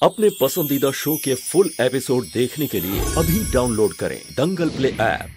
अपने पसंदीदा शो के फुल एपिसोड देखने के लिए अभी डाउनलोड करें दंगल प्ले ऐप।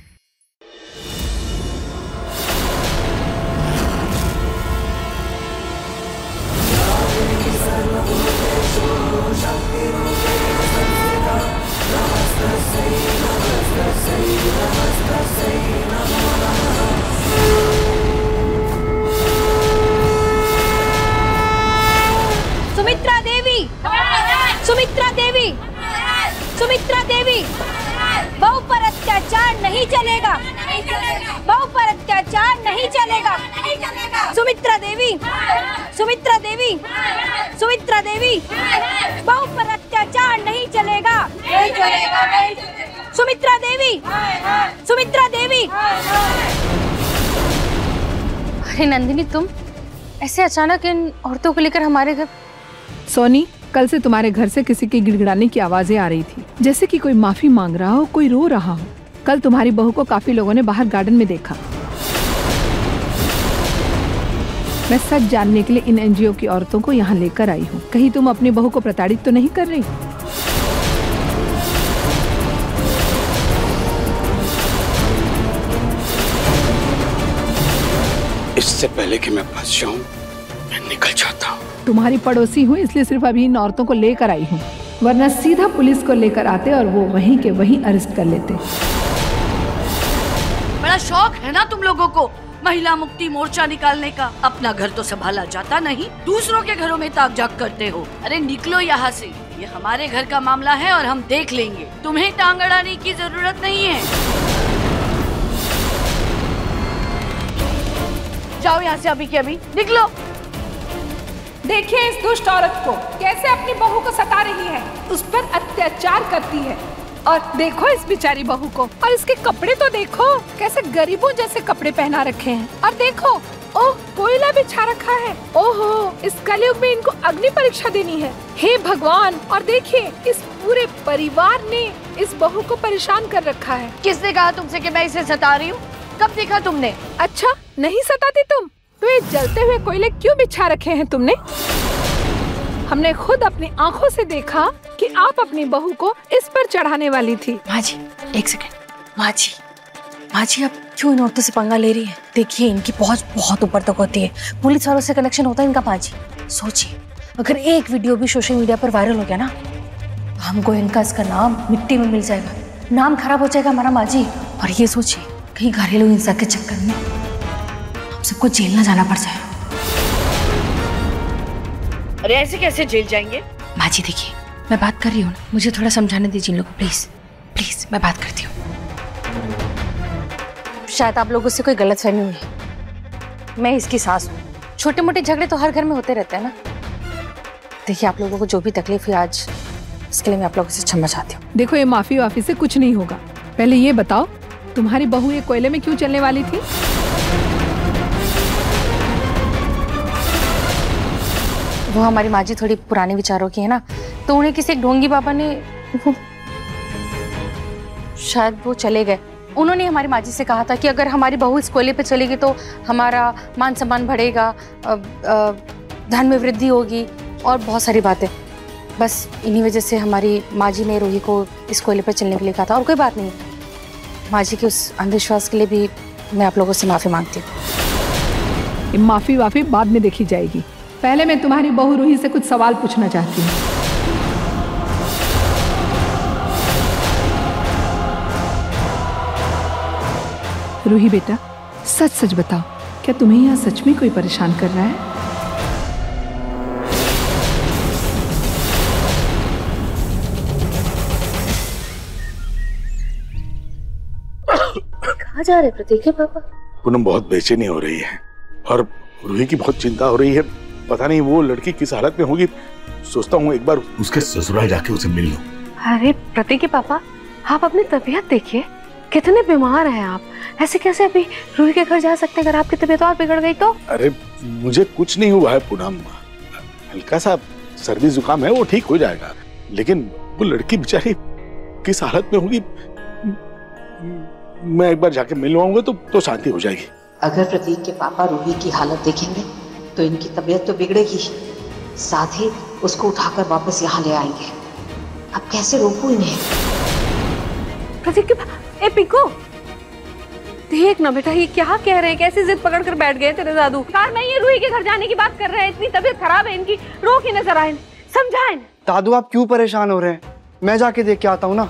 सुमित्रा देवी, सुमित्रा देवी, सुमित्रा देवी, बहू पर अत्याचार नहीं चलेगा, बहू पर अत्याचार नहीं चलेगा। सुमित्रा देवी, सुमित्रा देवी, सुमित्रा देवी, बहू पर अत्याचार नहीं चलेगा, नहीं चलेगा, नहीं चलेगा। सुमित्रा देवी, सुमित्रा देवी। अरे नंदिनी, तुम ऐसे अचानक इन औरतों को लेकर हमारे घर? सोनी, कल से तुम्हारे घर से किसी के गिड़गिड़ाने की आवाजें आ रही थी, जैसे कि कोई माफी मांग रहा हो, कोई रो रहा हो। कल तुम्हारी बहू को काफी लोगों ने बाहर गार्डन में देखा। मैं सच जानने के लिए इन एनजीओ की औरतों को यहाँ लेकर आई हूँ। कहीं तुम अपनी बहू को प्रताड़ित तो नहीं कर रही? इससे पहले कि मैं फंस जाऊं, मैं निकल जाता हूँ। तुम्हारी पड़ोसी हूँ, इसलिए सिर्फ अभी इन औरतों को लेकर आई हूँ, वरना सीधा पुलिस को लेकर आते और वो वहीं के वहीं अरेस्ट कर लेते। बड़ा शौक है ना तुम लोगों को महिला मुक्ति मोर्चा निकालने का। अपना घर तो संभाला जाता नहीं, दूसरों के घरों में ताक झाक करते हो। अरे निकलो यहाँ से, ये हमारे घर का मामला है और हम देख लेंगे। तुम्हें टांग अड़ाने की जरूरत नहीं है। जाओ यहाँ से अभी के अभी, निकलो। देखिए इस दुष्ट औरत को कैसे अपनी बहू को सता रही है, उस पर अत्याचार करती है। और देखो इस बेचारी बहू को, और इसके कपड़े तो देखो, कैसे गरीबों जैसे कपड़े पहना रखे हैं। और देखो, ओह, कोयला बिछा रखा है। ओहो, इस कलयुग में इनको अग्नि परीक्षा देनी है। हे भगवान! और देखिए इस पूरे परिवार ने इस बहू को परेशान कर रखा है। किसने कहा तुमसे कि मैं इसे सता रही हूँ? कब देखा तुमने? अच्छा, नहीं सताती तुम? तो ये जलते हुए कोयले क्यों बिछा रखे हैं तुमने? हमने खुद अपनी आंखों से देखा कि आप अपनी बहू को इस पर चढ़ाने वाली थी। माँ जी, एक सेकंड। माँ जी, आप क्यों इन औरतों से पंगा ले रही हैं? देखिए इनकी पहुंच बहुत ऊपर तक होती है, पुलिस वालों से कनेक्शन होता है इनका। माँ जी सोचिए, अगर एक वीडियो भी सोशल मीडिया पर वायरल हो गया ना, तो हमको इनका इसका नाम मिट्टी में मिल जाएगा, नाम खराब हो जाएगा हमारा। माँ जी, और ये सोचिए कहीं घरेलू हिंसा के चक्कर में हम सबको जेल ना जाना पड़ जाए। अरे ऐसे कैसे जेल जाएंगे? माँ जी देखिए, मैं बात कर रही हूँ ना, मुझे थोड़ा समझाने दीजिए इन लोगों को, प्लीज प्लीज, मैं बात करती हूँ। शायद आप लोगों से कोई गलतफहमी हुई है। मैं इसकी सास हूँ। छोटे मोटे झगड़े तो हर घर में होते रहते हैं ना। देखिए आप लोगों को जो भी तकलीफ हुई आज, इसके लिए मैं आप लोगों से क्षमा चाहती हूँ। देखो, ये माफी वाफी से कुछ नहीं होगा। पहले ये बताओ, तुम्हारी बहू ये कोयले में क्यों चलने वाली थी? वो हमारी माँ जी थोड़ी पुराने विचारों की है ना, तो उन्हें किसी एक ढोंगी बाबा ने, शायद वो चले गए। उन्होंने हमारी माँ जी से कहा था कि अगर हमारी बहू इस कोयले पे चलेगी तो हमारा मान सम्मान बढ़ेगा, धन में वृद्धि होगी और बहुत सारी बातें। बस इन्हीं वजह से हमारी माँ जी ने रूही को इस कोयले पर चलने के लिए कहा था, और कोई बात नहीं। माँ जी के उस अंधविश्वास के लिए भी मैं आप लोगों से माफ़ी मांगती हूँ। माफी वाफी बाद में देखी जाएगी। पहले मैं तुम्हारी बहू रूही से कुछ सवाल पूछना चाहती हूँ। रूही बेटा, सच सच बताओ, क्या तुम्हें यहाँ सच में कोई परेशान कर रहा है? कहाँ जा रहे प्रतीक के पापा? पूनम बहुत बेचैनी हो रही है और रूही की बहुत चिंता हो रही है। पता नहीं वो लड़की किस हालत में होगी। सोचता हूँ एक बार उसके ससुराल जाके उसे मिल लूं। अरे प्रतीक के पापा, आप अपनी तबीयत देखिए, कितने बीमार हैं आप। ऐसे कैसे अभी रूही के घर जा सकते हैं? अगर आपकी तबीयत और बिगड़ गई तो? अरे मुझे कुछ नहीं हुआ है पूनम, हल्का सा सर्दी जुकाम है, वो ठीक हो जाएगा। लेकिन वो लड़की बेचारी किस हालत में होगी, मैं एक बार जाके मिलवाऊंगा तो शांति हो जाएगी। अगर प्रतीक के पापा रूही की हालत देखेंगे तो इनकी तबीयत तो बिगड़ेगी, साथ ही उसको उठाकर वापस यहाँ ले आएंगे। अब कैसे रोकूं इन्हें? प्रतीक के ए पिको, देख ना बेटा ये क्या कह रहे हैं, कैसी जिद पकड़ कर बैठ गए तेरे दादू। कार नहीं है, रूही के घर जाने की बात कर रहे हैं, इतनी तबीयत खराब है इनकी, रो के नजर आए, समझाएं। दादू आप क्यों परेशान हो रहे हैं? मैं जाके देख के आता हूँ ना।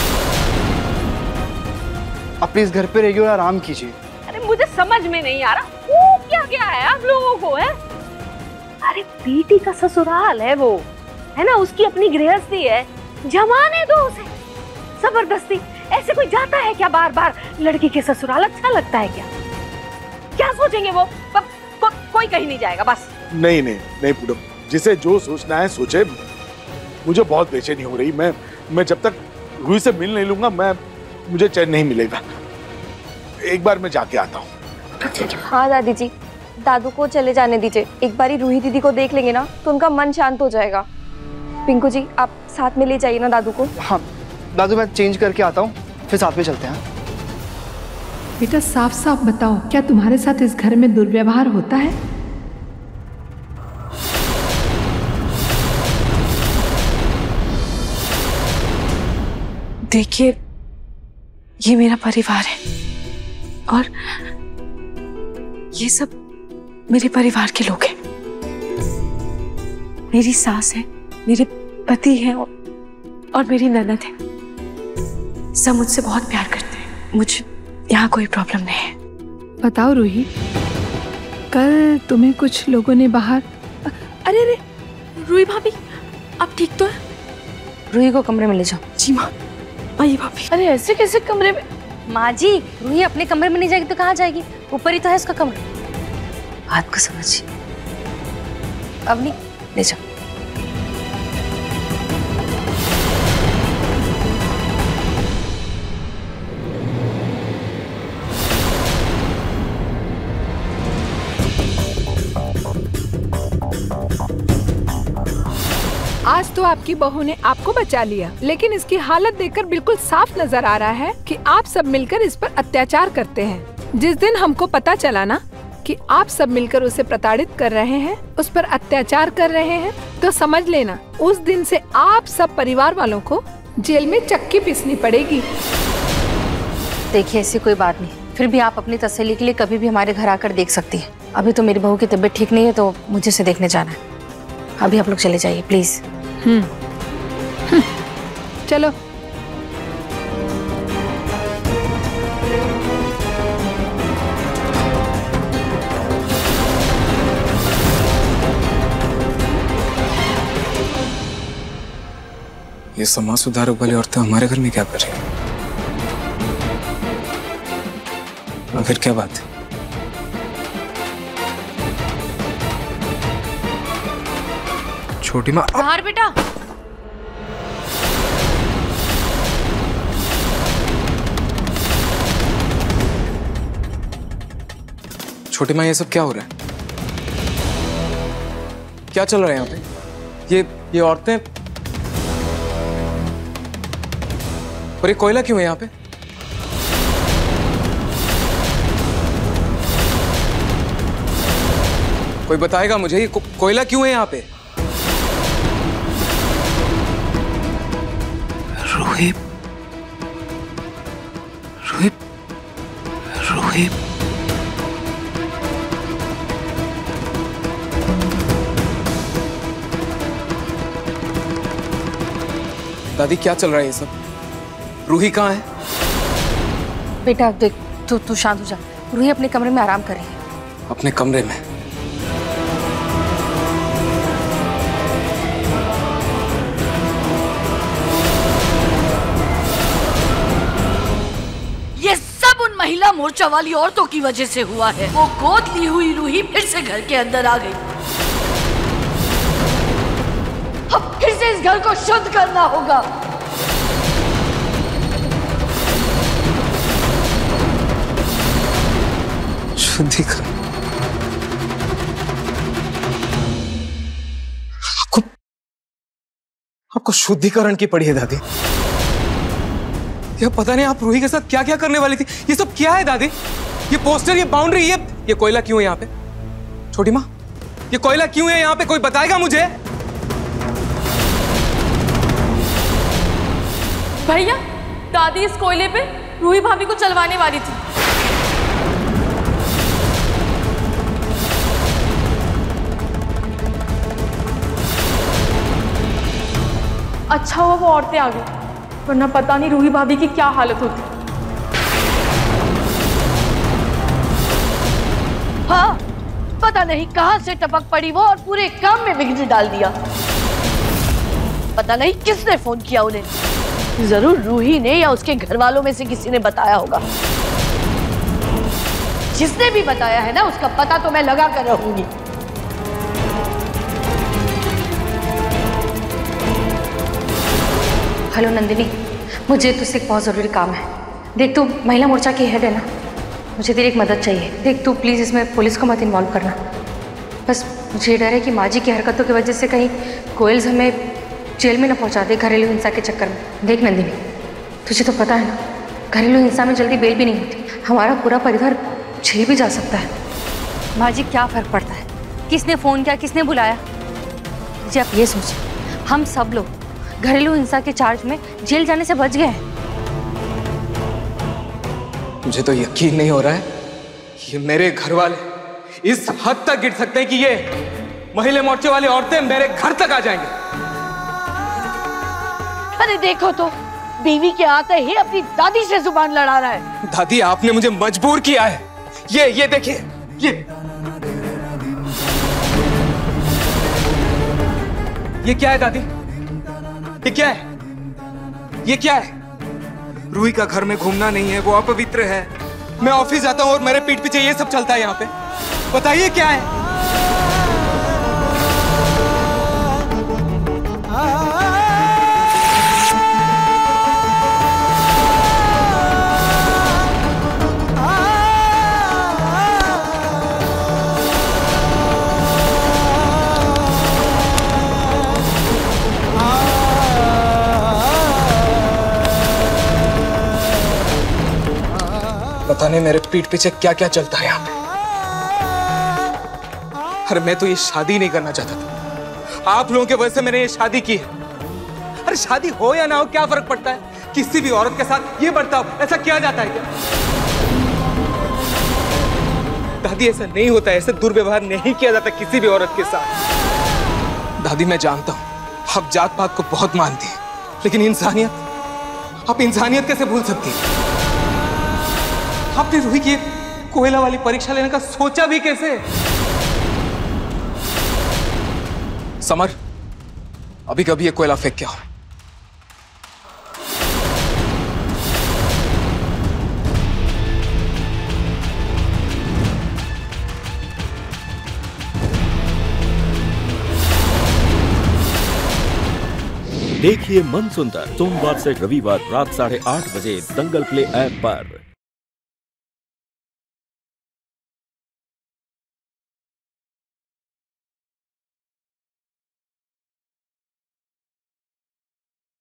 आप प्लीज घर पे रहिए और आराम कीजिए। अरे मुझे समझ में नहीं आ रहा वो क्या क्या है आप लोगों को, है? अरे बेटी का ससुराल है वो, है ना, उसकी अपनी गृहस्थी है, जमाने दो उसे। जबरदस्ती ऐसे कोई जाता है क्या बार बार लड़की के ससुराल? अच्छा लगता है क्या? क्या सोचेंगे वो? कोई कहीं नहीं जाएगा बस। नहीं नहीं नहीं पूनम, जिसे जो सोचना है सोचे। मुझे बहुत बेचैनी हो रही, मैं जब तक रूही से मिल नहीं लूंगा मुझे चैन नहीं मिलेगा। एक बार मैं जाके आता हूँ। हाँ दादी जी, दादू को चले जाने दीजिए, एक बारी रूही दीदी को देख लेंगे ना तो उनका मन शांत हो जाएगा। पिंकू जी आप साथ में ले जाइए ना दादू को। हाँ दादू मैं चेंज करके आता हूँ, फिर साथ में चलते हैं। बेटा साफ साफ बताओ, क्या तुम्हारे साथ इस घर में दुर्व्यवहार होता है? देखिए ये मेरा परिवार है और ये सब मेरे परिवार के लोग हैं। मेरी सास है, मेरे पति हैं और मेरी ननद है। सब मुझसे बहुत प्यार करते हैं, मुझे यहाँ कोई प्रॉब्लम नहीं है। बताओ रूही, कल तुम्हें कुछ लोगों ने बाहर अरे रूही भाभी आप ठीक तो है? रूही को कमरे में ले जाओ। जी माँ। आइए भाभी। अरे ऐसे कैसे कमरे में? माँ जी रूही अपने कमरे में नहीं जाएगी तो कहाँ जाएगी? ऊपर ही तो है उसका कमरा। बात को समझिए। अब नहीं ले जाओ। आज तो आपकी बहू ने आपको बचा लिया, लेकिन इसकी हालत देखकर बिल्कुल साफ नजर आ रहा है कि आप सब मिलकर इस पर अत्याचार करते हैं। जिस दिन हमको पता चला ना कि आप सब मिलकर उसे प्रताड़ित कर रहे हैं, उस पर अत्याचार कर रहे हैं, तो समझ लेना उस दिन से आप सब परिवार वालों को जेल में चक्की पीसनी पड़ेगी। देखिए ऐसी कोई बात नहीं, फिर भी आप अपनी तसल्ली के लिए कभी भी हमारे घर आकर देख सकती हैं। अभी तो मेरी बहू की तबीयत ठीक नहीं है तो मुझे उसे देखने जाना है। अभी आप लोग चले जाइए प्लीज। चलो। ये समाज सुधारक वाली औरतें हमारे घर में क्या कर रही हैं? आखिर क्या बात है? छोटी माँ। बाहर बेटा। छोटी माँ ये सब क्या हो रहा है? क्या चल रहा है यहाँ पे? ये औरतें, और ये कोयला क्यों है यहाँ पे? कोई बताएगा मुझे ये कोयला क्यों है यहाँ पे? रूही, रूही, रूही। दादी क्या चल रहा है ये सब? रूही कहाँ है? बेटा देख तू शांत हो जा। रूही अपने कमरे में आराम कर रही है। अपने कमरे में? ये सब उन महिला मोर्चा वाली औरतों की वजह से हुआ है। वो गोद ली हुई रूही फिर से घर के अंदर आ गई। अब फिर से इस घर को शुद्ध करना होगा। शुद्धिकरण? आपको शुद्धिकरण की पड़ी है दादी? ये पता नहीं आप रूही के साथ क्या क्या करने वाली थी। ये सब क्या है दादी? ये पोस्टर, ये बाउंड्री, ये कोयला क्यों है यहाँ पे? छोटी माँ ये कोयला क्यों है यहाँ पे? कोई बताएगा मुझे? भैया, दादी इस कोयले पे रूही भाभी को चलवाने वाली थी। अच्छा हुआ वो औरतें आ गई, वरना पता नहीं रूही भाभी की क्या हालत होती। हाँ, पता नहीं कहां से टपक पड़ी वो और पूरे काम में बिगड़ी डाल दिया। पता नहीं किसने फोन किया उन्हें, जरूर रूही ने या उसके घर वालों में से किसी ने बताया होगा। जिसने भी बताया है ना, उसका पता तो मैं लगा कर रहूंगी। हेलो नंदिनी, मुझे तुझसे एक बहुत ज़रूरी काम है। देख, तू महिला मोर्चा की हेड है ना, मुझे तेरी एक मदद चाहिए। देख, तू प्लीज़ इसमें पुलिस को मत इन्वॉल्व करना। बस मुझे डर है कि माँ जी की हरकतों की वजह से कहीं कोयल्स हमें जेल में न पहुँचा दे घरेलू हिंसा के चक्कर में। देख नंदिनी, तुझे तो पता है ना, घरेलू हिंसा में जल्दी बेल भी नहीं होती। हमारा पूरा परिवार जेल भी जा सकता है। माँ जी, क्या फ़र्क पड़ता है किसने फ़ोन किया, किसने बुलाया? जी आप ये सोचें, हम सब लोग घरेलू हिंसा के चार्ज में जेल जाने से बच गए हैं। मुझे तो यकीन नहीं हो रहा है ये मेरे घर वाले इस हद तक गिर सकते हैं कि ये महिला मोर्चे वाली औरतें मेरे घर तक आ जाएंगे। अरे देखो तो, बीवी के आते ही अपनी दादी से जुबान लड़ा रहा है। दादी, आपने मुझे मजबूर किया है। ये देखिए, ये क्या है दादी? ये क्या है? ये क्या है? रूही का घर में घूमना नहीं है, वो अपवित्र है। मैं ऑफिस जाता हूँ और मेरे पीठ पीछे ये सब चलता है यहाँ पे। बताइए क्या है? पता नहीं मेरे पीठ पीछे क्या क्या चलता है यहाँ पे। अरे मैं तो ये शादी नहीं करना चाहता था, आप लोगों के वजह से मैंने ये शादी की है। अरे शादी हो या ना हो क्या फर्क पड़ता है? किसी भी औरत के साथ ये बर्ताव ऐसा किया जाता है क्या? दादी, ऐसा नहीं होता है, ऐसे दुर्व्यवहार नहीं किया जाता किसी भी औरत के साथ। दादी, मैं जानता हूं आप जात पात को बहुत मानती हैं, लेकिन इंसानियत, आप इंसानियत कैसे भूल सकती हैं? आपने रूही की कोयला वाली परीक्षा लेने का सोचा भी कैसे? समर, अभी कभी ये कोयला फेंक के आओ। देखिए मन सुंदर सोमवार से रविवार रात 8:30 बजे दंगल प्ले ऐप पर।